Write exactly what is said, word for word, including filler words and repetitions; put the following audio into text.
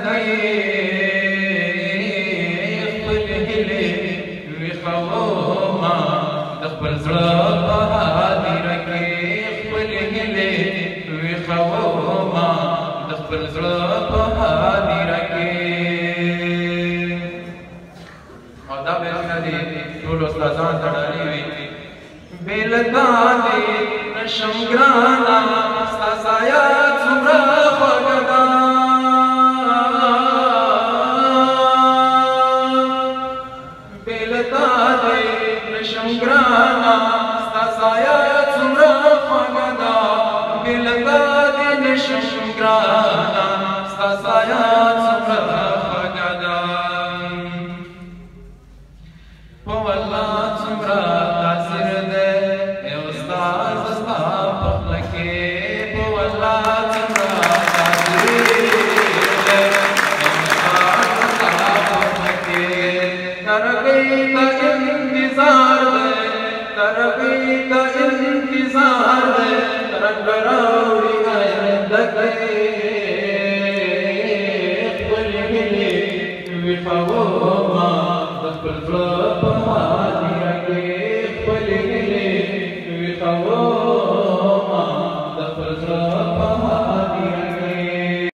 خپل هیلې ویښومه د خپل زړه په هدیره کې خپل هیلې ویښومه د خپل زړه په هدیره کې. او دا بیتونه دي ټول استادان ته ډالۍ وي. بې له تا دې نشم ګرانه ستا سایه څومره خوږه ده. بې له تا دې نشم ګرانه ستا سایه څومره خوږه ده. بې له تا دې نشم ګرانه ستا سایه څومره خوږه ده. په والله څومره تاثیر دی ای استاد ستا په خوله کې. په والله څومره تاثیر دی ای استاد ستا په خوله کې. ترقۍ ته انتظار دی ترقۍ ته انتظار دی رنګ راوړي آینده کې. خپلې هیلې ویښومه د خپل زړه په هدیره کې خپلې هیلې ویښومه